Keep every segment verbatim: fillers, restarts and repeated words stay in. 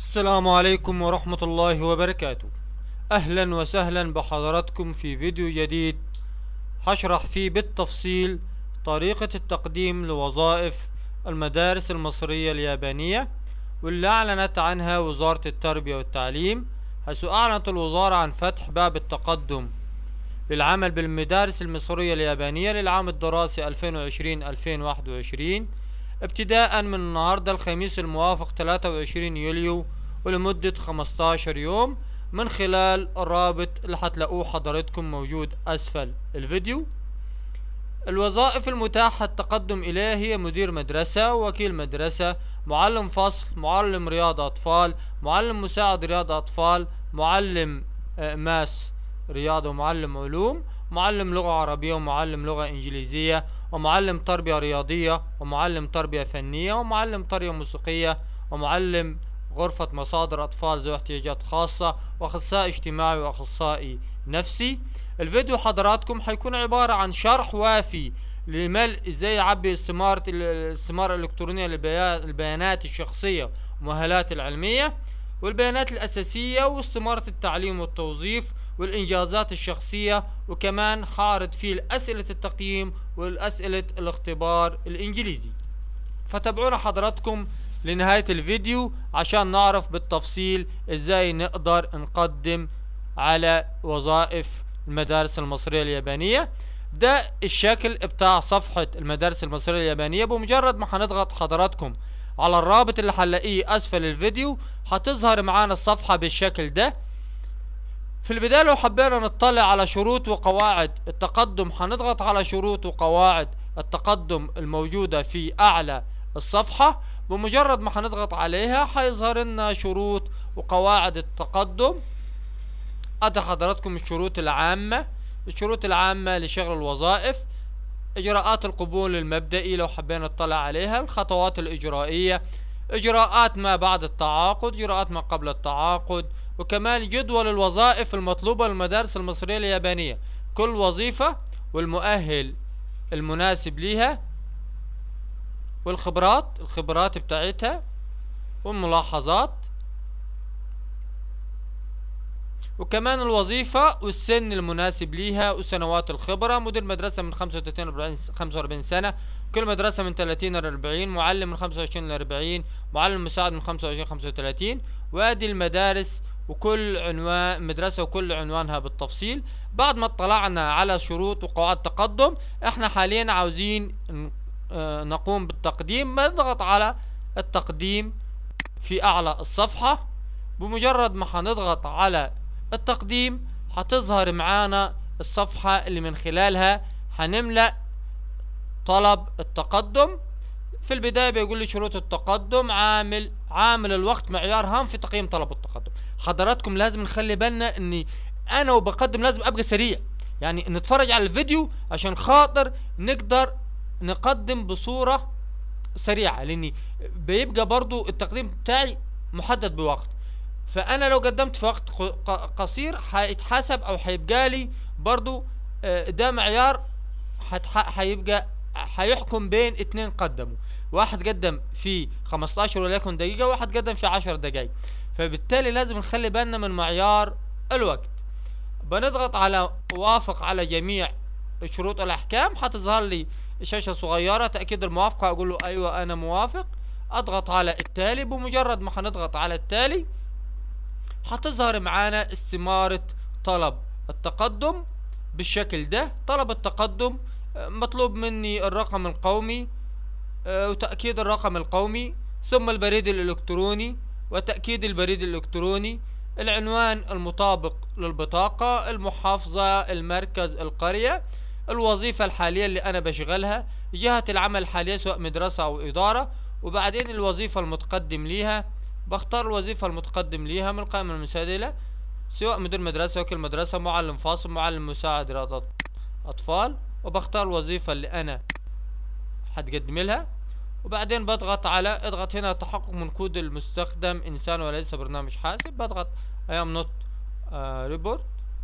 السلام عليكم ورحمة الله وبركاته. أهلا وسهلا بحضراتكم في فيديو جديد هشرح فيه بالتفصيل طريقة التقديم لوظائف المدارس المصرية اليابانية واللي أعلنت عنها وزارة التربية والتعليم، حيث أعلنت الوزارة عن فتح باب التقدم للعمل بالمدارس المصرية اليابانية للعام الدراسي ألفين وعشرين ألفين وواحد وعشرين ابتداء من النهاردة الخميس الموافق ثلاثة وعشرين يوليو ولمدة خمسة عشر يوم من خلال الرابط اللي هتلاقوه حضرتكم موجود أسفل الفيديو. الوظائف المتاحة التقدم إليها هي مدير مدرسة، وكيل مدرسة، معلم فصل، معلم رياضة أطفال، معلم مساعد رياضة أطفال، معلم ماس رياضة ومعلم علوم، معلم لغة عربية ومعلم لغة إنجليزية، ومعلم تربية رياضية، ومعلم تربية فنية، ومعلم تربية موسيقية، ومعلم غرفة مصادر أطفال ذوي احتياجات خاصة، وأخصائي اجتماعي وأخصائي نفسي. الفيديو حضراتكم هيكون عبارة عن شرح وافي لملء ازاي يعبي استمارة الاستمارة الإلكترونية للبيانات الشخصية والمؤهلات العلمية والبيانات الأساسية واستمارة التعليم والتوظيف والإنجازات الشخصية، وكمان حارد فيه أسئلة التقييم والأسئلة الاختبار الإنجليزي. فتابعونا حضراتكم لنهاية الفيديو عشان نعرف بالتفصيل ازاي نقدر نقدم على وظائف المدارس المصرية اليابانية. ده الشكل بتاع صفحة المدارس المصرية اليابانية. بمجرد ما هنضغط حضراتكم على الرابط اللي هنلاقيه اسفل الفيديو هتظهر معانا الصفحة بالشكل ده. في البداية لو حبينا نطلع على شروط وقواعد التقدم هنضغط على شروط وقواعد التقدم الموجودة في اعلى الصفحة. بمجرد ما هنضغط عليها هيظهر لنا شروط وقواعد التقدم. ادي حضراتكم الشروط العامة. الشروط العامة لشغل الوظائف، اجراءات القبول المبدئي لو حبينا نطلع عليها، الخطوات الاجرائية، اجراءات ما بعد التعاقد، اجراءات ما قبل التعاقد، وكمان جدول الوظائف المطلوبة للمدارس المصرية اليابانية، كل وظيفة والمؤهل المناسب ليها، والخبرات الخبرات بتاعتها، والملاحظات، وكمان الوظيفة والسن المناسب ليها وسنوات الخبرة. مدير مدرسة من خمسة وثلاثين ل خمسة وأربعين سنة، كل مدرسة من ثلاثين ل أربعين، معلم من خمسة وعشرين ل أربعين، معلم مساعد من خمسة وعشرين ل خمسة وثلاثين. وادي المدارس وكل عنوان مدرسة وكل عنوانها بالتفصيل. بعد ما اطلعنا على شروط وقواعد التقدم، احنا حاليا عاوزين نقوم بالتقديم. نضغط على التقديم في اعلى الصفحة. بمجرد ما هنضغط على التقديم هتظهر معانا الصفحة اللي من خلالها هنملأ طلب التقدم. في البداية بيقول لي شروط التقدم، عامل عامل الوقت معيار هام في تقييم طلب التقدم. حضراتكم لازم نخلي بالنا اني انا وبقدم لازم ابقى سريع، يعني نتفرج على الفيديو عشان خاطر نقدر نقدم بصورة سريعة، لاني بيبقى برضو التقديم بتاعي محدد بوقت. فانا لو قدمت في وقت قصير هيتحسب او هيبقى لي برضو ده معيار، هيبقى هيحكم بين اتنين قدموا، واحد قدم في خمسة عشر وليكن دقيقة، واحد قدم في عشر دقايق. فبالتالي لازم نخلي بالنا من معيار الوقت. بنضغط على وافق على جميع الشروط والاحكام، هتظهر لي شاشة صغيرة تأكيد الموافقة، اقول له ايوه انا موافق. اضغط على التالي. بمجرد ما هنضغط على التالي هتظهر معانا استمارة طلب التقدم بالشكل ده. طلب التقدم مطلوب مني الرقم القومي وتأكيد الرقم القومي، ثم البريد الإلكتروني وتأكيد البريد الإلكتروني، العنوان المطابق للبطاقة، المحافظة، المركز، القرية، الوظيفة الحالية اللي أنا بشغلها، جهة العمل الحالية سواء مدرسة أو إدارة، وبعدين الوظيفة المتقدم ليها. بختار الوظيفة المتقدم ليها من القائمة المسادلة سواء مدير مدرسة، وكيل مدرسة، معلم فاصل، معلم مساعد رياضة أطفال، وبختار الوظيفة اللي أنا هتقدم لها. وبعدين بضغط على اضغط هنا تحقق من كود المستخدم إنسان وليس برنامج حاسب. بضغط I am not uh, report.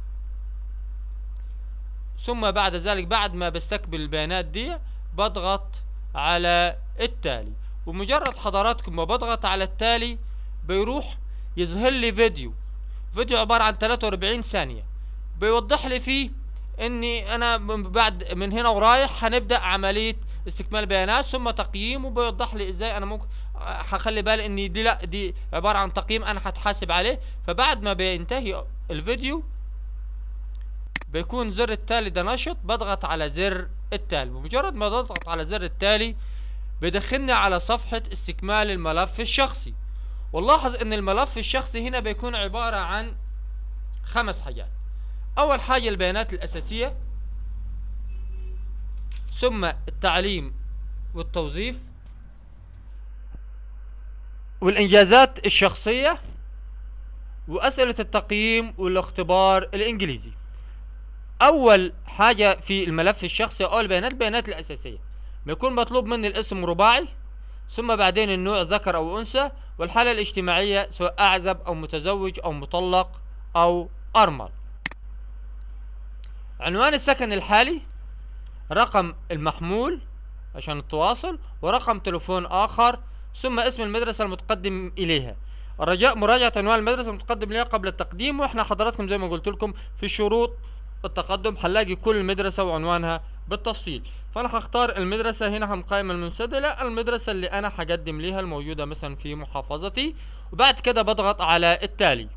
ثم بعد ذلك بعد ما بستقبل البيانات دي بضغط على التالي. ومجرد حضراتكم ما بضغط على التالي بيروح يظهر لي فيديو فيديو عبارة عن ثلاثة وأربعين ثانية بيوضح لي فيه اني انا من بعد من هنا ورايح هنبدأ عملية استكمال بيانات ثم تقييم، وبيوضح لي ازاي انا ممكن هخلي بالي ان دي لا دي عبارة عن تقييم انا هتحاسب عليه. فبعد ما بينتهي الفيديو بيكون زر التالي ده نشط، بضغط على زر التالي. بمجرد ما بضغط على زر التالي بيدخلني على صفحة استكمال الملف الشخصي. ونلاحظ ان الملف الشخصي هنا بيكون عبارة عن خمس حاجات. اول حاجة البيانات الاساسية، ثم التعليم والتوظيف والانجازات الشخصية واسئلة التقييم والاختبار الانجليزي. اول حاجة في الملف الشخصي او البيانات البيانات الاساسية بيكون مطلوب مني الاسم رباعي، ثم بعدين النوع ذكر او انثى، والحالة الاجتماعية سواء اعزب او متزوج او مطلق او ارمل. عنوان السكن الحالي، رقم المحمول عشان التواصل، ورقم تلفون اخر، ثم اسم المدرسة المتقدم اليها. الرجاء مراجعة عنوان المدرسة المتقدم اليها قبل التقديم، واحنا حضراتكم زي ما قلت لكم في شروط التقدم هنلاقي كل مدرسة وعنوانها بالتفصيل. فانا هختار المدرسة هنا من القائمة المنسدلة، المدرسة اللي انا هقدم ليها الموجودة مثلا في محافظتي، وبعد كده بضغط على التالي.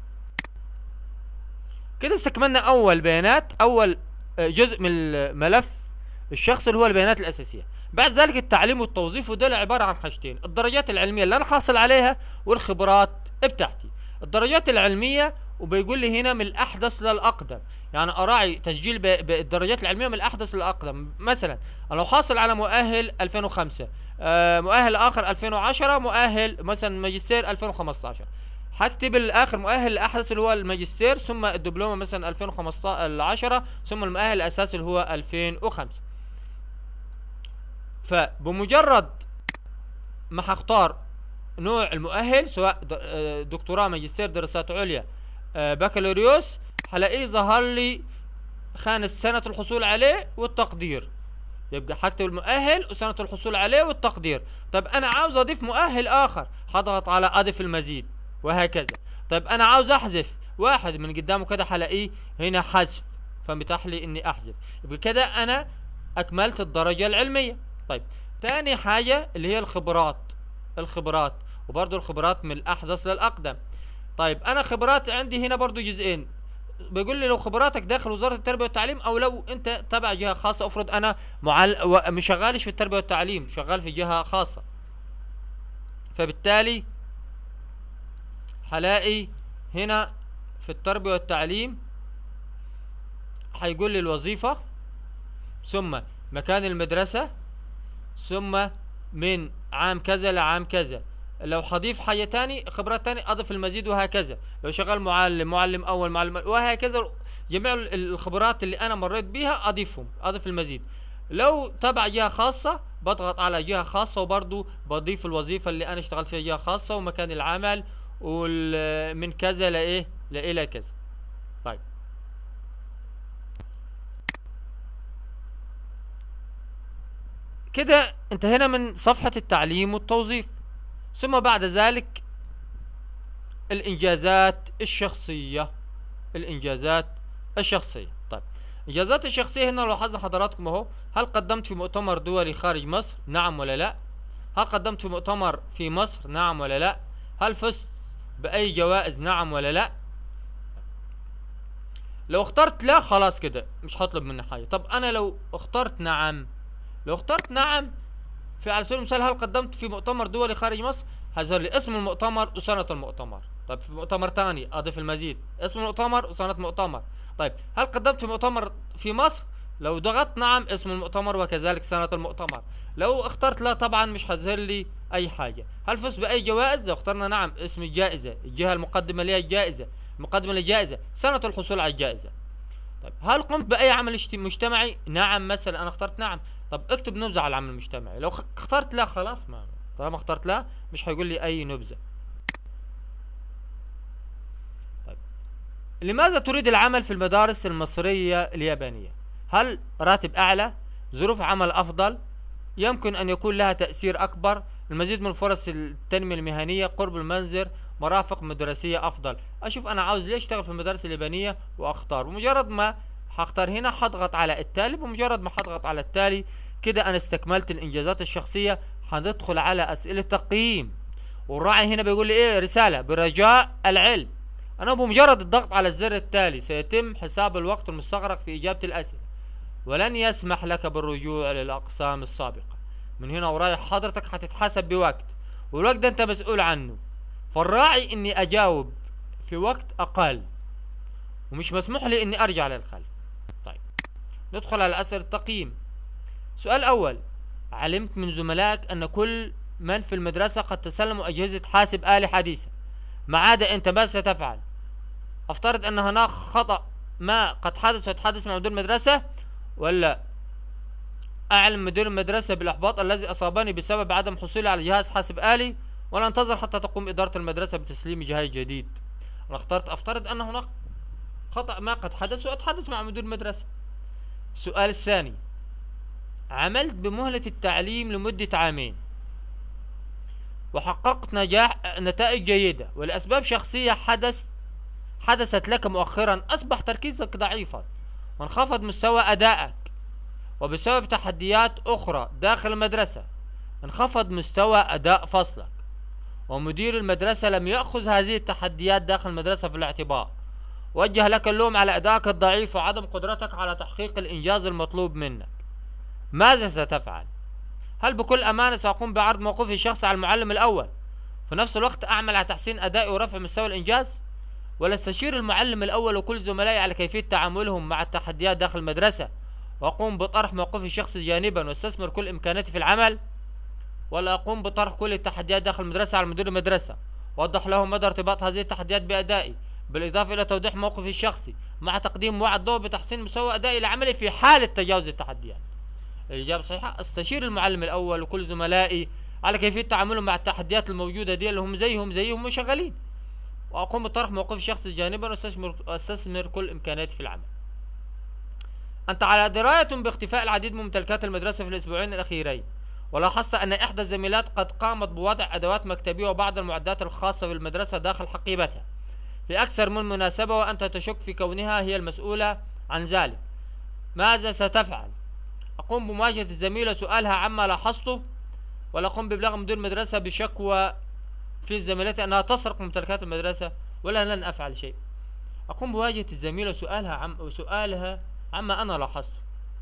كده استكملنا اول بيانات، اول جزء من الملف الشخصي اللي هو البيانات الاساسية. بعد ذلك التعليم والتوظيف، وده عبارة عن حاجتين، الدرجات العلمية اللي انا حاصل عليها والخبرات بتاعتي. الدرجات العلمية وبيقول لي هنا من الاحدث للاقدم، يعني اراعي تسجيل بالدرجات العلميه من الاحدث للاقدم. مثلا انا لو حاصل على مؤهل ألفين وخمسة، آه مؤهل اخر ألفين وعشرة، مؤهل مثلا ماجستير ألفين وخمستاشر، هكتب الاخر مؤهل الاحدث اللي هو الماجستير، ثم الدبلومه مثلا ألفين وخمستاشر، ثم المؤهل الاساسي اللي هو ألفين وخمسة. فبمجرد ما هختار نوع المؤهل سواء دكتوراه، ماجستير، دراسات عليا، بكالوريوس، هلاقيه ظهر لي خانة سنة الحصول عليه والتقدير. يبقى هكتب المؤهل وسنة الحصول عليه والتقدير. طب انا عاوز اضيف مؤهل اخر، هضغط على اضف المزيد وهكذا. طب انا عاوز احذف واحد من قدامه كده، هلاقيه هنا حذف، فمتاح لي اني احذف. يبقى كده انا اكملت الدرجة العلمية. طيب تاني حاجة اللي هي الخبرات. الخبرات وبرضو الخبرات من الاحدث للاقدم. طيب انا خبرات عندي هنا برضو جزئين، بيقول لي لو خبراتك داخل وزارة التربية والتعليم، او لو انت تبع جهة خاصة. افرض انا معل... مش شغالش في التربية والتعليم، شغال في جهة خاصة، فبالتالي هلاقي هنا في التربية والتعليم هيقول لي الوظيفة، ثم مكان المدرسة، ثم من عام كذا لعام كذا. لو هضيف حاجة تاني، خبرات تاني، اضف المزيد وهكذا. لو شغال معلم، معلم اول، معلم وهكذا. جميع الخبرات اللي انا مريت بيها اضيفهم، اضيف المزيد. لو تبع جهة خاصة بضغط على جهة خاصة، وبرضو بضيف الوظيفة اللي انا اشتغلت فيها جهة خاصة، ومكان العمل، ومن كذا لايه لإلى كذا. طيب كده انتهينا من صفحة التعليم والتوظيف. ثم بعد ذلك الانجازات الشخصية. الانجازات الشخصية. طيب الانجازات الشخصية هنا لاحظنا حضراتكم اهو، هل قدمت في مؤتمر دولي خارج مصر؟ نعم ولا لا؟ هل قدمت في مؤتمر في مصر؟ نعم ولا لا؟ هل فزت بأي جوائز؟ نعم ولا لا؟ لو اخترت لا خلاص كده مش هطلب مني حاجة. طب انا لو اخترت نعم، لو اخترت نعم في على سبيل المثال، هل قدمت في مؤتمر دولي خارج مصر؟ هيظهر لي اسم المؤتمر وسنة المؤتمر. طيب في مؤتمر تاني اضيف المزيد، اسم المؤتمر وسنة مؤتمر. طيب هل قدمت في مؤتمر في مصر؟ لو ضغطت نعم اسم المؤتمر وكذلك سنة المؤتمر. لو اخترت لا طبعا مش هيظهر لي اي حاجة. هل فزت باي جوائز؟ لو اخترنا نعم اسم الجائزة، الجهة المقدمة لها الجائزة، المقدمة للجائزة، سنة الحصول على الجائزة. طيب هل قمت باي عمل مجتمعي؟ نعم مثلا انا اخترت نعم. طب اكتب نبذة على العمل المجتمعي. لو اخترت لا خلاص، ما طالما اخترت لا مش هيقول لي اي نبذة. طيب لماذا تريد العمل في المدارس المصرية اليابانية؟ هل راتب اعلى؟ ظروف عمل افضل؟ يمكن ان يكون لها تأثير اكبر؟ المزيد من فرص التنمية المهنية، قرب المنزل، مرافق مدرسية أفضل. أشوف أنا عاوز ليه أشتغل في المدارس اليابانية وأختار، ومجرد ما هختار هنا هضغط على التالي، بمجرد ما هضغط على التالي كده أنا استكملت الإنجازات الشخصية. هندخل على أسئلة تقييم، والراعي هنا بيقول لي إيه؟ رسالة برجاء العلم. أنا بمجرد الضغط على الزر التالي سيتم حساب الوقت المستغرق في إجابة الأسئلة، ولن يسمح لك بالرجوع للأقسام السابقة. من هنا ورايح حضرتك هتتحاسب بوقت، والوقت ده أنت مسؤول عنه، فالراعي إني أجاوب في وقت أقل، ومش مسموح لي إني أرجع للخلف. طيب ندخل على أسئلة التقييم. سؤال أول: علمت من زملائك أن كل من في المدرسة قد تسلموا أجهزة حاسب آلي حديثة ما عدا أنت، ماذا ستفعل؟ أفترض أن هناك خطأ ما قد حدث ويتحدث مع مدير المدرسة، ولا أعلم مدير المدرسة بالإحباط الذي أصابني بسبب عدم حصولي على جهاز حاسب آلي، ولا انتظر حتى تقوم إدارة المدرسة بتسليم جهاز جديد؟ أنا اخترت أفترض أن هناك خطأ ما قد حدث وأتحدث مع مدير المدرسة. السؤال الثاني: عملت بمهلة التعليم لمدة عامين وحققت نجاح نتائج جيدة، ولأسباب شخصية حدث حدثت لك مؤخرا أصبح تركيزك ضعيفا وانخفض مستوى أدائك، وبسبب تحديات أخرى داخل المدرسة انخفض مستوى أداء فصلك، ومدير المدرسة لم يأخذ هذه التحديات داخل المدرسة في الاعتبار، وجه لك اللوم على أدائك الضعيف وعدم قدرتك على تحقيق الإنجاز المطلوب منك. ماذا ستفعل؟ هل بكل أمانة سأقوم بعرض موقفي الشخصي على المعلم الأول في نفس الوقت أعمل على تحسين أدائي ورفع مستوى الإنجاز، ولا استشير المعلم الأول وكل زملائي على كيفية تعاملهم مع التحديات داخل المدرسة وأقوم بطرح موقفي الشخصي جانبا واستثمر كل إمكاناتي في العمل، ولا أقوم بطرح كل التحديات داخل المدرسة على مدير المدرسة وأوضح لهم مدى ارتباط هذه التحديات بأدائي، بالإضافة إلى توضيح موقفي الشخصي مع تقديم وعد ضوء بتحسين مستوى أدائي العملي في حالة تجاوز التحديات؟ الإجابة الصحيحة: استشير المعلم الأول وكل زملائي على كيفية تعاملهم مع التحديات الموجودة دي اللي هم زيهم زيهم وشغالين، وأقوم بطرح موقفي الشخصي جانبا واستثمر واستثمر كل إمكاناتي في العمل. أنت على دراية باختفاء العديد من ممتلكات المدرسة في الأسبوعين الأخيرين، ولاحظت أن إحدى الزميلات قد قامت بوضع أدوات مكتبية وبعض المعدات الخاصة بالمدرسة داخل حقيبتها في أكثر من مناسبة، وأنت تشك في كونها هي المسؤولة عن ذلك. ماذا ستفعل؟ أقوم بمواجهة الزميلة سؤالها عما لاحظته، ولا أقوم بإبلاغ مدير المدرسة بشكوى في زميلتي أنها تسرق ممتلكات المدرسة، ولا لن أفعل شيء؟ أقوم بمواجهة الزميلة سؤالها عم سؤالها عما أنا لاحظته،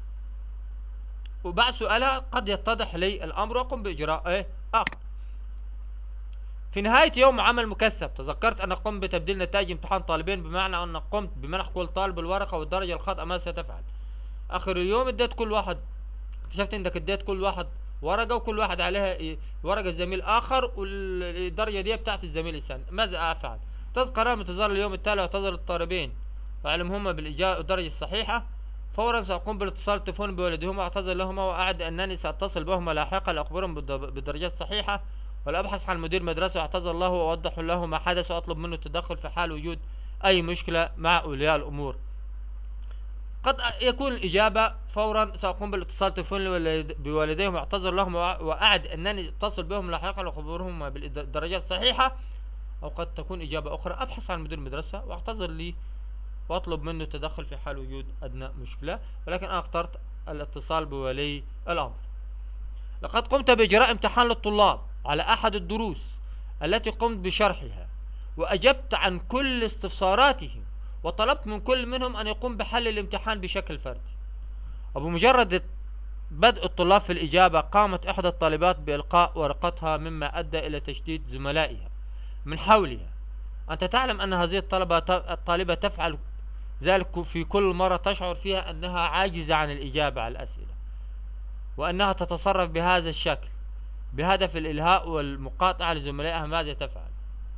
وبعد سؤالها قد يتضح لي الأمر وأقوم بإجراء إيه آخر. في نهاية يوم عمل مكثف تذكرت أن قمت بتبديل نتائج امتحان طالبين، بمعنى أن قمت بمنح كل طالب الورقة والدرجة الخاطئة. ماذا ستفعل؟ آخر اليوم اديت كل واحد، اكتشفت انك اديت كل واحد ورقة وكل واحد عليها إيه؟ ورقة زميل آخر، والدرجة دي بتاعت الزميل الثاني. ماذا أفعل؟ تذكر انتظار اليوم التالي واعتذر الطالبين وأعلمهما بالإجابة الدرجة الصحيحة. فورا سأقوم بالاتصال التليفوني بوالديهما واعتذر لهما وأعد أنني سأتصل بهما لاحقا لأخبرهم بالدرجات الصحيحة، ولا أبحث عن مدير مدرسة واعتذر له وأوضح له ما حدث وأطلب منه التدخل في حال وجود أي مشكلة مع أولياء الأمور. قد يكون الإجابة فورا سأقوم بالاتصال التليفوني بوالديهم واعتذر لهم وأعد أنني أتصل بهم لاحقا لأخبرهم بالدرجات الصحيحة، أو قد تكون إجابة أخرى أبحث عن مدير المدرسة واعتذر لي وأطلب منه التدخل في حال وجود أدنى مشكلة، ولكن أنا اخترت الاتصال بولي الأمر. لقد قمت بإجراء امتحان للطلاب على أحد الدروس التي قمت بشرحها، وأجبت عن كل استفساراتهم، وطلبت من كل منهم أن يقوم بحل الامتحان بشكل فردي. وبمجرد بدء الطلاب في الإجابة قامت إحدى الطالبات بإلقاء ورقتها، مما أدى إلى تشتيت زملائها من حولها. أنت تعلم أن هذه الطلبة الطالبة تفعل ذلك في كل مرة تشعر فيها أنها عاجزة عن الإجابة على الأسئلة، وأنها تتصرف بهذا الشكل بهدف الإلهاء والمقاطعة لزملائها. ماذا تفعل؟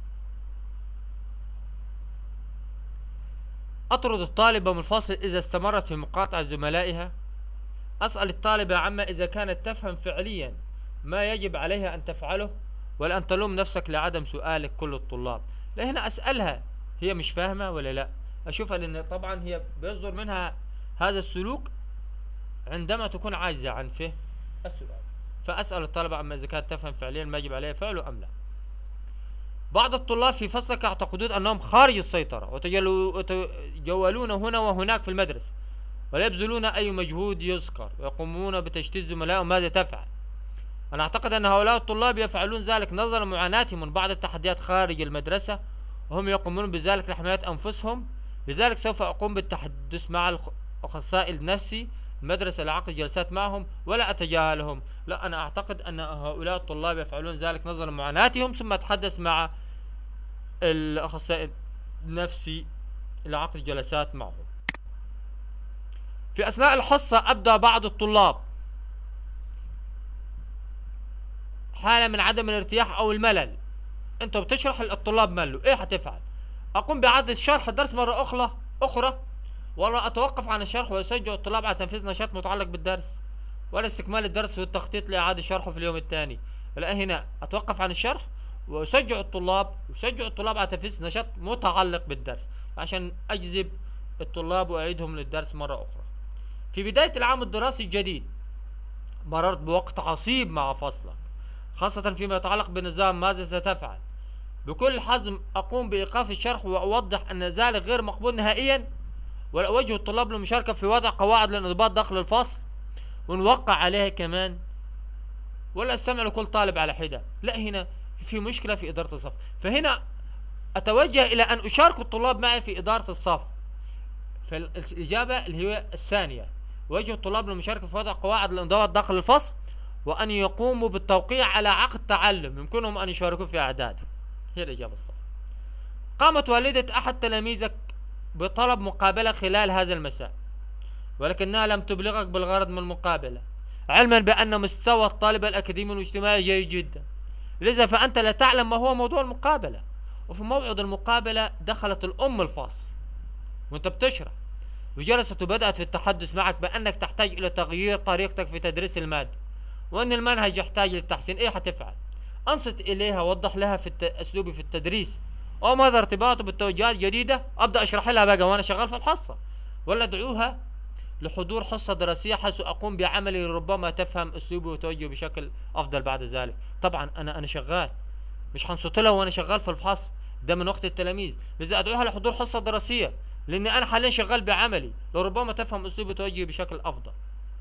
أطرد الطالبة من الفصل إذا استمرت في مقاطعة زملائها. أسأل الطالبة عما إذا كانت تفهم فعليا ما يجب عليها أن تفعله، ولا أن تلوم نفسك لعدم سؤالك كل الطلاب. لا، هنا أسألها هي مش فاهمة ولا لا، أشوفها، لأن طبعا هي بيصدر منها هذا السلوك عندما تكون عاجزة عن فهم السؤال. فأسأل الطلبة عما إذا كانت تفهم فعليا ما يجب عليها فعله أم لا. بعض الطلاب في فصلك يعتقدون أنهم خارج السيطرة ويتجولون هنا وهناك في المدرسة ولا يبذلون أي مجهود يذكر ويقومون بتشتيت زملائهم. ماذا تفعل؟ أنا أعتقد أن هؤلاء الطلاب يفعلون ذلك نظرا لمعاناتهم من بعض التحديات خارج المدرسة وهم يقومون بذلك لحماية أنفسهم. لذلك سوف أقوم بالتحدث مع الأخصائي النفسي المدرسة لعقد جلسات معهم ولا أتجاهلهم. لا، أنا أعتقد أن هؤلاء الطلاب يفعلون ذلك نظرا لمعاناتهم، ثم أتحدث مع الأخصائي النفسي لعقد جلسات معهم. في أثناء الحصة أبدأ بعض الطلاب حالة من عدم الارتياح أو الملل. أنت بتشرح الطلاب ملوا، إيه هتفعل؟ أقوم بإعادة شرح الدرس مرة أخرى أخرى ولا أتوقف عن الشرح وأشجع الطلاب على تنفيذ نشاط متعلق بالدرس ولا استكمال الدرس والتخطيط لإعادة شرحه في اليوم الثاني. لا، هنا أتوقف عن الشرح وأشجع الطلاب وأشجع الطلاب على تنفيذ نشاط متعلق بالدرس عشان أجذب الطلاب وأعيدهم للدرس مرة أخرى. في بداية العام الدراسي الجديد مررت بوقت عصيب مع فصلك، خاصة فيما يتعلق بنظام ماذا ستفعل. بكل حزم أقوم بإيقاف الشرح وأوضح أن ذلك غير مقبول نهائيا، ولا أوجه الطلاب للمشاركة في وضع قواعد للانضباط داخل الفصل ونوقع عليها كمان، ولا أستمع لكل طالب على حدة. لا، هنا في مشكلة في إدارة الصف، فهنا أتوجه إلى أن أشارك الطلاب معي في إدارة الصف. فالإجابة اللي هي الثانية، وجه الطلاب للمشاركة في وضع قواعد للانضباط داخل الفصل وأن يقوموا بالتوقيع على عقد تعلم يمكنهم أن يشاركوا في إعداده. هي الإجابة الصح. قامت والدة أحد تلاميذك بطلب مقابلة خلال هذا المساء، ولكنها لم تبلغك بالغرض من المقابلة، علما بأن مستوى الطالب الأكاديمي والاجتماعي جيد جدا، لذا فأنت لا تعلم ما هو موضوع المقابلة. وفي موعد المقابلة دخلت الأم الفصل وأنت بتشرح وجلست وبدأت في التحدث معك بأنك تحتاج إلى تغيير طريقتك في تدريس المادة وأن المنهج يحتاج للتحسين. إيه هتفعل؟ أنصت إليها، وضح لها في الت... أسلوبي في التدريس أو ماذا ارتباطه بالتوجيهات الجديدة، أبدأ أشرح لها بقى وأنا شغال في الحصة، ولا أدعوها لحضور حصة دراسية حيث أقوم بعملي ربما تفهم أسلوبي وتوجه بشكل أفضل بعد ذلك. طبعا أنا أنا شغال، مش هنصت لها وأنا شغال في الفصل، ده من وقت التلاميذ، لذا أدعوها لحضور حصة دراسية لأني أنا حاليا شغال بعملي لربما تفهم أسلوبي وتوجه بشكل أفضل.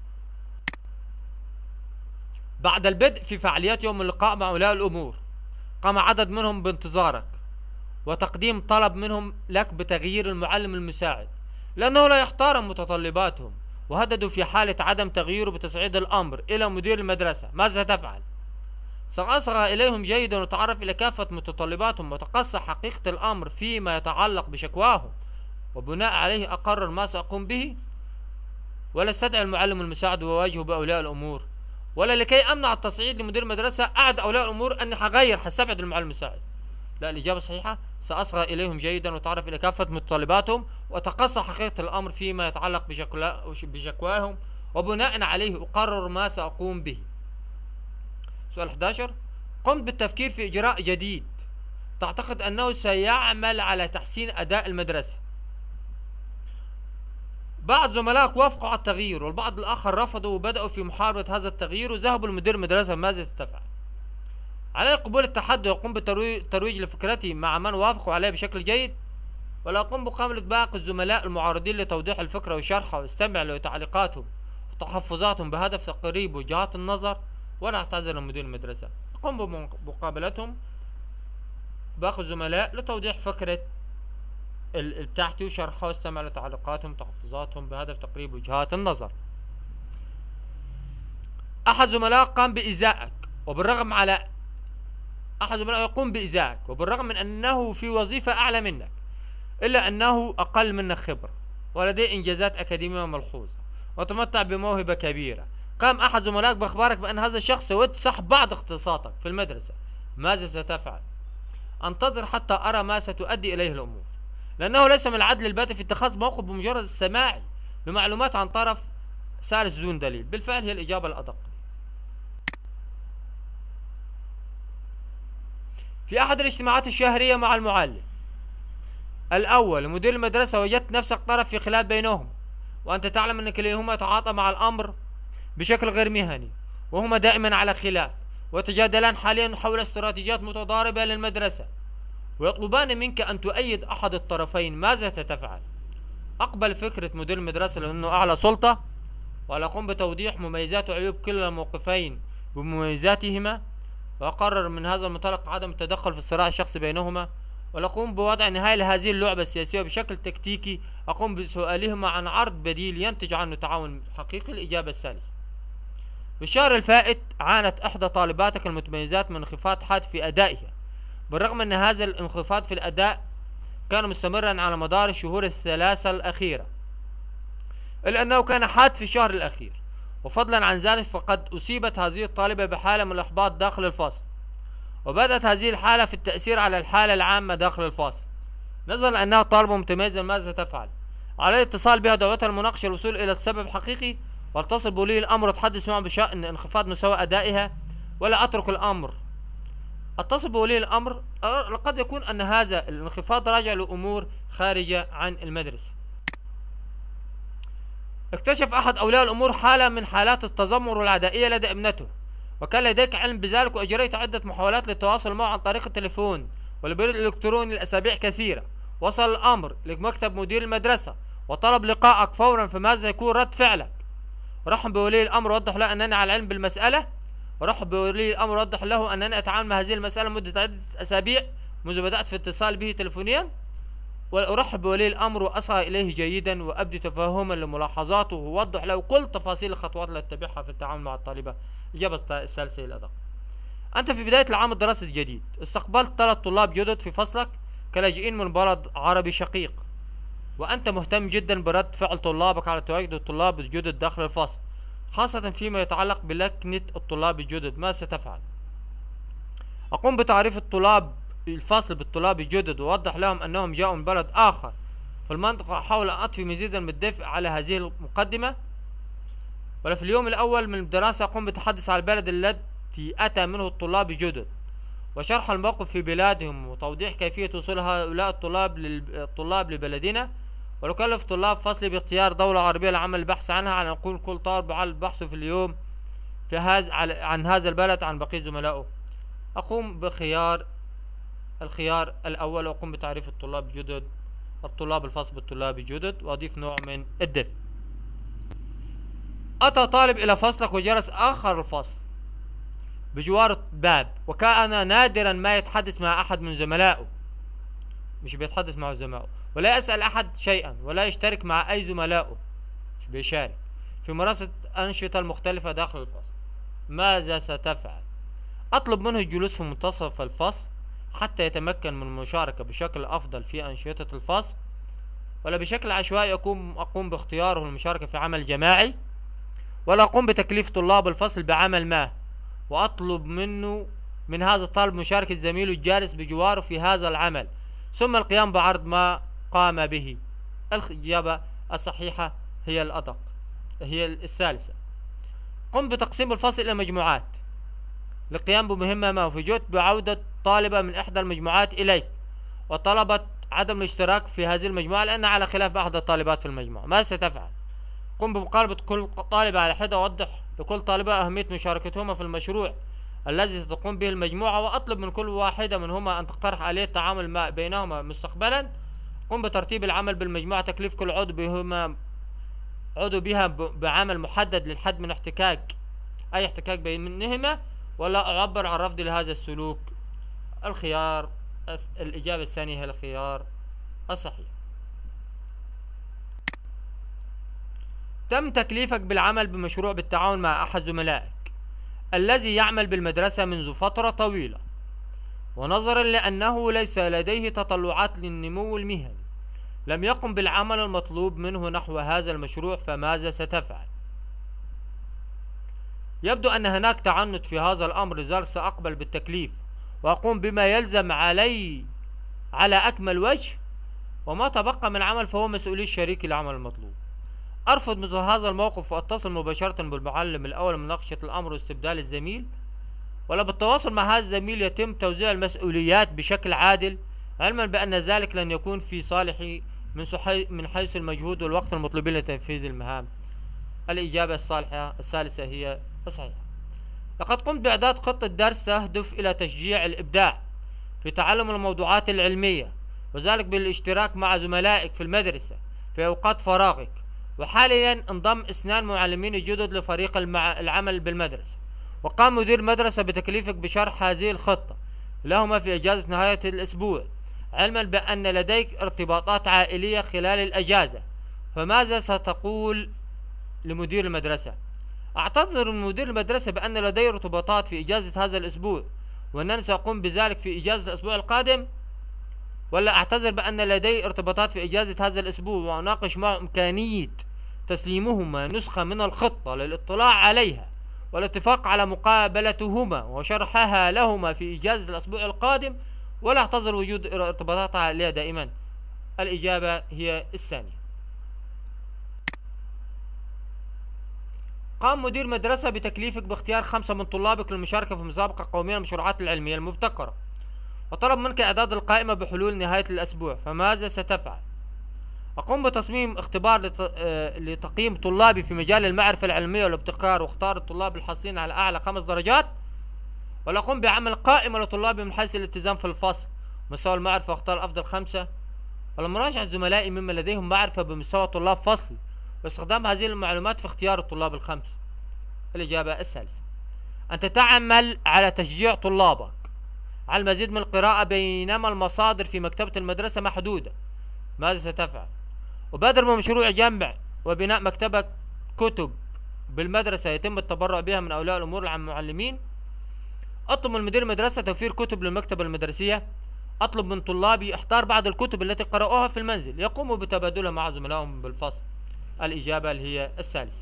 بعد البدء في فعاليات يوم اللقاء مع أولياء الأمور، قام عدد منهم بانتظارك وتقديم طلب منهم لك بتغيير المعلم المساعد لأنه لا يحترم متطلباتهم، وهددوا في حالة عدم تغييره بتصعيد الأمر إلى مدير المدرسة. ماذا ستفعل؟ سأصغى إليهم جيدا وتعرف إلى كافة متطلباتهم وتقصى حقيقة الأمر فيما يتعلق بشكواهم، وبناء عليه أقرر ما سأقوم به، ولا استدعي المعلم المساعد وواجهه بأولياء الأمور، ولا لكي أمنع التصعيد لمدير المدرسة أعد أولياء الأمور أني حغير حستبعد المعلم المساعد. لا، الإجابة صحيحة، سأصغى إليهم جيدا وتعرف إلى كافة متطلباتهم وتقصى حقيقة الأمر فيما يتعلق بشكواهم، وبناء عليه أقرر ما سأقوم به. سؤال أحد عشر، قمت بالتفكير في إجراء جديد تعتقد أنه سيعمل على تحسين أداء المدرسة. بعض زملائك وافقوا على التغيير والبعض الآخر رفضوا وبدأوا في محاربة هذا التغيير وذهبوا لمدير المدرسة. ماذا ستفعل؟ علي قبول التحدي وأقوم بالترويج لفكرتي مع من وافقوا عليه بشكل جيد، ولا أقوم بمقابلة باقي الزملاء المعارضين لتوضيح الفكرة وشرحها واستمع لتعليقاتهم وتحفظاتهم بهدف تقريب وجهات النظر، ولا أعتذر لمدير المدرسة. أقوم بمقابلتهم باقي الزملاء لتوضيح فكرة بتاعتي وشرحها واستمع لتعليقاتهم وتحفظاتهم بهدف تقريب وجهات النظر. أحد زملائك قام بإيذائك وبالرغم على أحد زملائك يقوم بإيذائك وبالرغم من أنه في وظيفة أعلى منك إلا أنه أقل منك خبرة ولديه إنجازات أكاديمية ملحوظة وتمتع بموهبة كبيرة. قام أحد زملائك بإخبارك بأن هذا الشخص يود سحب بعض اختصاصاتك في المدرسة. ماذا ستفعل؟ أنتظر حتى أرى ما ستؤدي إليه الأمور، لأنه ليس من العدل الباتة في اتخاذ موقف بمجرد السماع لمعلومات عن طرف ثالث دون دليل. بالفعل هي الإجابة الأدق. في أحد الاجتماعات الشهرية مع المعلم الأول مدير المدرسة وجدت نفسك طرف في خلاف بينهم، وأنت تعلم أن كليهما يتعاطى مع الأمر بشكل غير مهني وهما دائما على خلاف، ويتجادلان حاليا حول استراتيجيات متضاربة للمدرسة، ويطلبان منك أن تؤيد أحد الطرفين. ماذا ستفعل؟ أقبل فكرة مدير المدرسة لأنه أعلى سلطة، ولا أقوم بتوضيح مميزات وعيوب كل الموقفين بمميزاتهما، وأقرر من هذا المنطلق عدم التدخل في الصراع الشخصي بينهما، ولا أقوم بوضع نهاية لهذه اللعبة السياسية بشكل تكتيكي أقوم بسؤالهما عن عرض بديل ينتج عنه تعاون حقيقي. الإجابة الثالثة. في الشهر الفائت عانت إحدى طالباتك المتميزات من انخفاض حاد في أدائها، بالرغم أن هذا الانخفاض في الأداء كان مستمرا على مدار الشهور الثلاثة الأخيرة، إلا أنه كان حاد في الشهر الأخير. وفضلا عن ذلك فقد أصيبت هذه الطالبة بحالة من الإحباط داخل الفصل، وبدأت هذه الحالة في التأثير على الحالة العامة داخل الفصل. نظرا لأنها طالبة متميزة، ماذا تفعل؟ على الاتصال بها دعوتها المناقشة الوصول إلى السبب حقيقي، واتصل بولي الأمر وتحدث معه بشأن انخفاض مستوى أدائها، ولا أترك الأمر. اتصل بولي الأمر، قد يكون أن هذا الانخفاض راجع لأمور خارجة عن المدرسة. اكتشف أحد أولياء الأمور حالة من حالات التذمر والعدائية لدى ابنته، وكان لديك علم بذلك، وأجريت عدة محاولات للتواصل معه عن طريق التليفون والبريد الإلكتروني لأسابيع كثيرة. وصل الأمر لمكتب مدير المدرسة وطلب لقائك فورا، فماذا يكون رد فعلك؟ رحب بولي الأمر ووضح له أنني على علم بالمسألة، ورحب بولي الأمر ووضح له أنني أتعامل مع هذه المسألة مدة عدة أسابيع منذ بدأت في اتصال به تلفونيا. وأرحب بولي الأمر وأصغى إليه جيدا وأبدي تفهما لملاحظاته، ووضح له كل تفاصيل الخطوات التي تتبعها في التعامل مع الطالبة. إجابة الثالثة الأدق. أنت في بداية العام الدراسي الجديد استقبلت ثلاث طلاب جدد في فصلك كلاجئين من بلد عربي شقيق، وأنت مهتم جدا برد فعل طلابك على تواجد الطلاب الجدد داخل الفصل، خاصة فيما يتعلق بلكنة الطلاب الجدد. ماذا ستفعل؟ أقوم بتعريف الطلاب الفصل بالطلاب الجدد، ووضح لهم أنهم جاءوا من بلد آخر في المنطقة. أحاول أن أضفي مزيدا من الدفء على هذه المقدمة. ولا في اليوم الأول من الدراسة أقوم بالتحدث على البلد التي أتى منه الطلاب الجدد، وشرح الموقف في بلادهم، وتوضيح كيفية وصول هؤلاء الطلاب للطلاب لبلدنا. ونكلف طلاب فصلي باختيار دولة عربية لعمل البحث عنها، على أن يكون كل طالب على البحث في اليوم في هذا عن هذا البلد عن بقية زملائه. أقوم بخيار الخيار الأول، وأقوم بتعريف الطلاب الجدد الطلاب الفصل بالطلاب الجدد، وأضيف نوع من الدفء. أتى طالب إلى فصلك وجلس آخر الفصل بجوار الباب، وكان نادرا ما يتحدث مع أحد من زملائه، مش بيتحدث مع زملائه، ولا يسأل أحد شيئا، ولا يشترك مع أي زملائه، مش بيشارك في ممارسة الأنشطة المختلفة داخل الفصل. ماذا ستفعل؟ أطلب منه الجلوس في منتصف الفصل حتى يتمكن من المشاركة بشكل أفضل في أنشطة الفصل، ولا بشكل عشوائي أقوم أقوم باختياره للمشاركة في عمل جماعي، ولا أقوم بتكليف طلاب الفصل بعمل ما، وأطلب منه من هذا الطالب مشاركة زميله الجالس بجواره في هذا العمل، ثم القيام بعرض ما قام به. الإجابة الصحيحة هي الأدق هي الثالثة. قم بتقسيم الفصل إلى مجموعات للقيام بمهمة ما، وفوجئت بعودة طالبة من إحدى المجموعات إليك وطلبت عدم الاشتراك في هذه المجموعة لأنها على خلاف أحد الطالبات في المجموعة. ماذا ستفعل؟ قم بمقاربة كل طالبة على حدة، ووضح لكل طالبة أهمية مشاركتهما في المشروع الذي ستقوم به المجموعة، وأطلب من كل واحدة منهما أن تقترح آلية التعامل ما بينهما مستقبلا. قم بترتيب العمل بالمجموعة، تكليف كل عضو بهما عضو بها بعمل محدد للحد من احتكاك أي احتكاك بينهما، ولا أعبر عن رفضي لهذا السلوك. الخيار الإجابة الثانية هي الخيار الصحيح. تم تكليفك بالعمل بمشروع بالتعاون مع أحد زملائك الذي يعمل بالمدرسة منذ فترة طويلة، ونظرا لأنه ليس لديه تطلعات للنمو المهني لم يقم بالعمل المطلوب منه نحو هذا المشروع. فماذا ستفعل؟ يبدو أن هناك تعنت في هذا الأمر، لذلك سأقبل بالتكليف وأقوم بما يلزم علي على أكمل وجه، وما تبقى من عمل فهو مسؤولية شريك العمل المطلوب. أرفض مثل هذا الموقف وأتصل مباشرة بالمعلم الأول لمناقشة الأمر واستبدال الزميل، ولا بالتواصل مع هذا الزميل يتم توزيع المسؤوليات بشكل عادل، علما بأن ذلك لن يكون في صالحي من من حيث المجهود والوقت المطلوبين لتنفيذ المهام. الإجابة الصالحة الثالثة هي الصحيحة. لقد قمت بإعداد خطة درس تهدف إلى تشجيع الإبداع في تعلم الموضوعات العلمية، وذلك بالاشتراك مع زملائك في المدرسة في أوقات فراغك. وحاليا انضم اثنان معلمين جدد لفريق المع... العمل بالمدرسة، وقام مدير المدرسة بتكليفك بشرح هذه الخطة لهما في إجازة نهاية الأسبوع، علما بأن لديك ارتباطات عائلية خلال الأجازة. فماذا ستقول لمدير المدرسة؟ أعتذر من مدير المدرسة بأن لدي ارتباطات في إجازة هذا الأسبوع، وأنني سأقوم بذلك في إجازة الأسبوع القادم. ولا أعتذر بأن لدي ارتباطات في إجازة هذا الأسبوع وأناقش معه إمكانية تسليمهما نسخة من الخطة للاطلاع عليها والاتفاق على مقابلتهما وشرحها لهما في إجازة الأسبوع القادم. ولا أعتذر وجود ارتباطات عائلية دائما. الإجابة هي الثانية. قام مدير مدرسة بتكليفك باختيار خمسة من طلابك للمشاركة في مسابقة قومية للمشروعات العلمية المبتكرة، وطلب منك إعداد القائمة بحلول نهاية الأسبوع. فماذا ستفعل؟ أقوم بتصميم اختبار لت... آه... لتقييم طلابي في مجال المعرفة العلمية والابتكار، واختار الطلاب الحاصلين على أعلى خمس درجات. ولا أقوم بعمل قائمة لطلابي من حيث الالتزام في الفصل مستوى المعرفة، واختار أفضل خمسة. ولا مراجعة زملائي ممن لديهم معرفة بمستوى طلاب فصلي واستخدام هذه المعلومات في اختيار الطلاب الخمسة. الإجابة الثالثة. أنت تعمل على تشجيع طلابك على المزيد من القراءة بينما المصادر في مكتبة المدرسة محدودة. ماذا ستفعل؟ أبادر بمشروع جمع وبناء مكتبة كتب بالمدرسة يتم التبرع بها من أولياء الأمور عن المعلمين. أطلب من مدير المدرسة توفير كتب للمكتبة المدرسية. أطلب من طلابي احضار بعض الكتب التي قرأوها في المنزل يقوموا بتبادلها مع زملائهم بالفصل. الإجابة اللي هي الثالثة.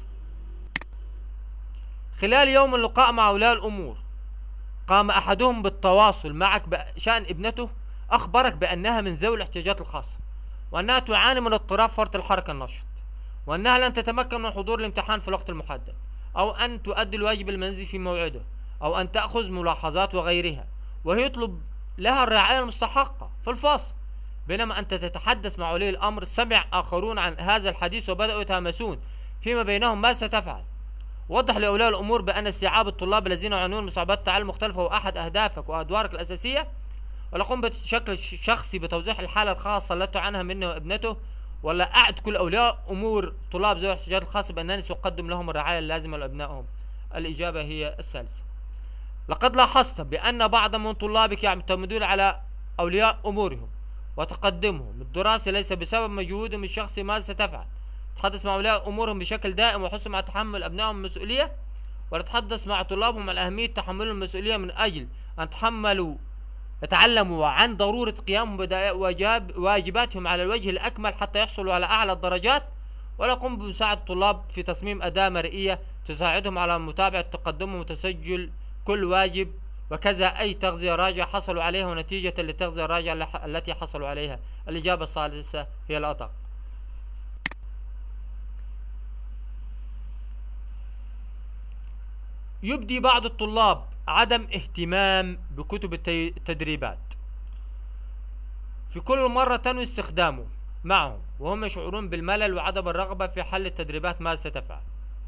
خلال يوم اللقاء مع أولياء الأمور قام أحدهم بالتواصل معك بشأن ابنته، أخبرك بأنها من ذوي الاحتياجات الخاصة، وأنها تعاني من اضطراب فرط الحركة النشط، وأنها لن تتمكن من حضور الامتحان في الوقت المحدد، أو أن تؤدي الواجب المنزلي في موعده، أو أن تأخذ ملاحظات وغيرها، وهي يطلب لها الرعاية المستحقة في الفصل. بينما أنت تتحدث مع ولي الأمر، سمع آخرون عن هذا الحديث وبدأوا يتهامسون فيما بينهم. ماذا ستفعل؟ وضح لأولياء الأمور بأن استيعاب الطلاب الذين يعانون من صعوبات تعلم مختلفة هو أحد أهدافك وأدوارك الأساسية. ولا قم بشكل شخصي بتوضيح الحالة الخاصة التي تعانيها منه وابنته. ولا أعد كل أولياء أمور طلاب ذوي الاحتياجات الخاصة بأنني سأقدم لهم الرعاية اللازمة لأبنائهم. الإجابة هي الثالثة. لقد لاحظت بأن بعض من طلابك يعتمدون على أولياء أمورهم وتقدمهم الدراسي ليس بسبب مجهودهم الشخصي. ماذا ستفعل؟ تحدث مع أولياء أمورهم بشكل دائم وحثهم على تحمل أبنائهم المسؤولية، ولا تحدث مع طلابهم على أهمية تحملهم المسؤولية من أجل أن تحملوا يتعلموا عن ضرورة قيامهم بواجباتهم على الوجه الأكمل حتى يحصلوا على أعلى الدرجات. ولا قم بمساعدة الطلاب في تصميم أداة مرئية تساعدهم على متابعة تقدمهم وتسجل كل واجب، وكذا أي تغذية راجعة حصلوا عليها ونتيجة للتغذية الراجعة التي حصلوا عليها. الإجابة الثالثة هي الأدق. يبدي بعض الطلاب عدم اهتمام بكتب التدريبات في كل مرة تنوي استخدامه معهم، وهم يشعرون بالملل وعدم الرغبة في حل التدريبات. ماذا ستفعل؟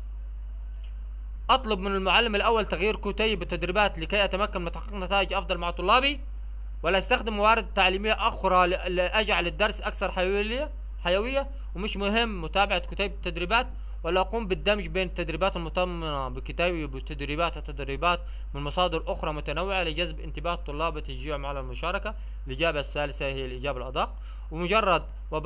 أطلب من المعلم الأول تغيير كتيب التدريبات لكي أتمكن من تحقيق نتائج أفضل مع طلابي، ولا أستخدم موارد تعليمية أخرى لأجعل الدرس أكثر حيوية حيوية ومش مهم متابعة كتيب التدريبات، ولا أقوم بالدمج بين التدريبات المتضمنة بكتيب التدريبات وتدريبات من مصادر أخرى متنوعة لجذب انتباه الطلاب وتشجيعهم على المشاركة. الإجابة الثالثة هي الإجابة الأدق. ومجرد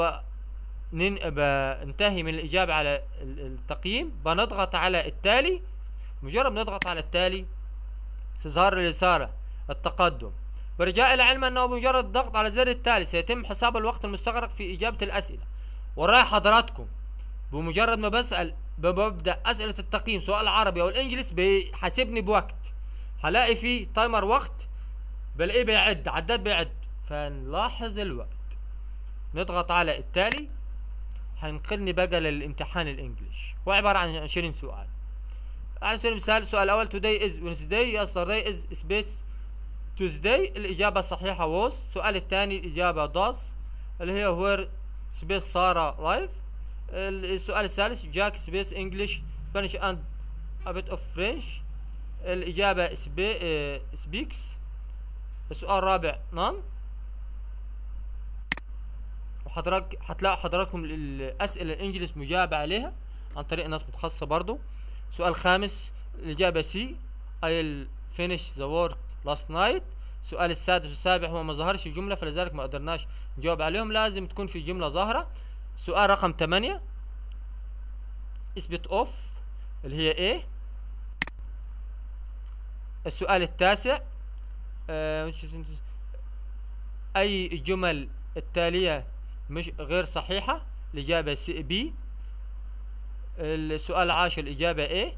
وبننتهي من الإجابة على التقييم بنضغط على التالي. مجرد نضغط على التالي تظهر الرسالة التقدم. برجاء العلم أنه بمجرد الضغط على زر التالي سيتم حساب الوقت المستغرق في إجابة الأسئلة. وراي حضراتكم بمجرد ما بسأل ببدأ أسئلة التقييم سواء العربي أو الإنجليزي بيحاسبني بوقت، هلاقي فيه تايمر وقت بلاقيه بيعد عداد بيعد، فنلاحظ الوقت. نضغط على التالي هينقلني بقى للامتحان الإنجليش، هو عبارة عن عشرين سؤال. على سبيل المثال السؤال الأول today is Wednesday yesterday is space Tuesday. الإجابة الصحيحة was. السؤال الثاني الإجابة does اللي هي where space سارة live. السؤال الثالث جاك سبيس انجلش سبانيش اند ا بيت اوف فرنش. الإجابة سبي... اه... سبيكس. السؤال الرابع نون. وحضرتك هتلاقوا حضراتكم الأسئلة الإنجليز مجابة عليها عن طريق ناس متخصصة برضو. السؤال الخامس الإجابة سي I'll finish the work last night. السؤال السادس والسابع هو ما ظهرش جملة فلذلك ما قدرناش نجاوب عليهم، لازم تكون في جملة ظاهرة. سؤال رقم ثمانية اثبت اوف اللي هي ايه. السؤال التاسع آه اي الجمل التالية مش غير صحيحة. الإجابة سي بي. السؤال العاشر الإجابة ايه.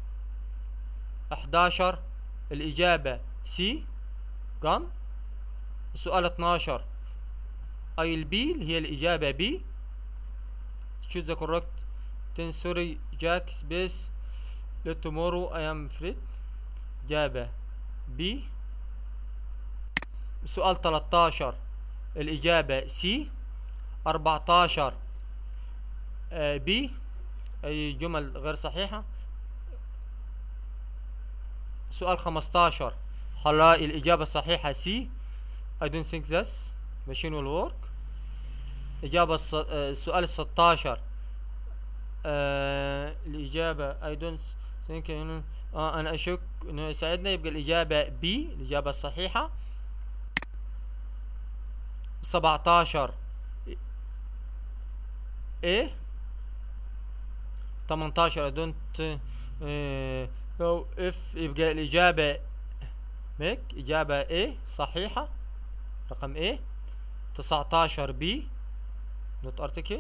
احداشر الإجابة سي جان. السؤال اتناشر اي البي اللي هي الإجابة بي. choose the correct تنسوري جاك سبيس let tomorrow I am free. إجابة بي. سؤال تلتاشر الإجابة سي. أربعتاشر آه بي أي جمل غير صحيحة. سؤال خمستاشر هنلاقي الإجابة الصحيحة سي I don't think this machine will work. إجابة الص... آه السؤال الستاشر آه الإجابة I don't think آه أنا أشك إنه يساعدنا، يبقى الإجابة بي الإجابة الصحيحة. سبعتاشر إيه. تمنتاشر I don't آه no if يبقى الإجابة ميك إجابة إيه صحيحة رقم إيه. تسعتاشر بي نوت أرتكل.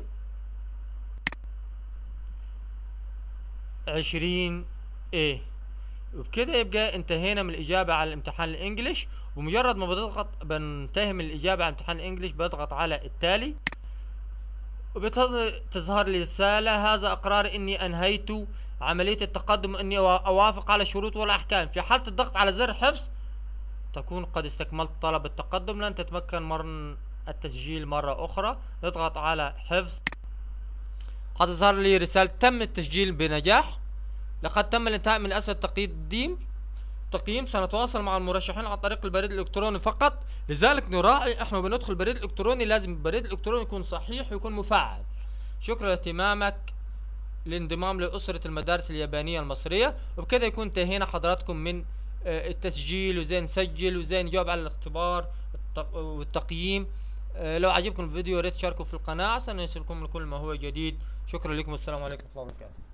عشرين ايه. وبكده يبقى انتهينا من الإجابة على الامتحان الإنجليش. ومجرد ما بضغط بنتهي من الإجابة على امتحان الإنجليش بضغط على التالي وبتظهر لي رسالة هذا إقرار إني أنهيت عملية التقدم وإني أوافق على الشروط والأحكام. في حالة الضغط على زر حفظ تكون قد استكملت طلب التقدم، لن تتمكن من التسجيل مرة أخرى. نضغط على حفظ هتظهر لي رسالة تم التسجيل بنجاح. لقد تم الانتهاء من أسئلة التقديم تقييم. سنتواصل مع المرشحين عن طريق البريد الإلكتروني فقط، لذلك نراعي احنا بندخل البريد الإلكتروني لازم البريد الإلكتروني يكون صحيح ويكون مفعل. شكرا لاهتمامك للانضمام لأسرة المدارس اليابانية المصرية. وبكده يكون انتهينا حضراتكم من التسجيل وزي نسجل وزي نجاوب على الاختبار والتقييم. لو عجبكم الفيديو يا ريت تشاركوا في القناة عشان يصلكم لكل ما هو جديد. شكرا لكم والسلام عليكم ورحمة الله وبركاته.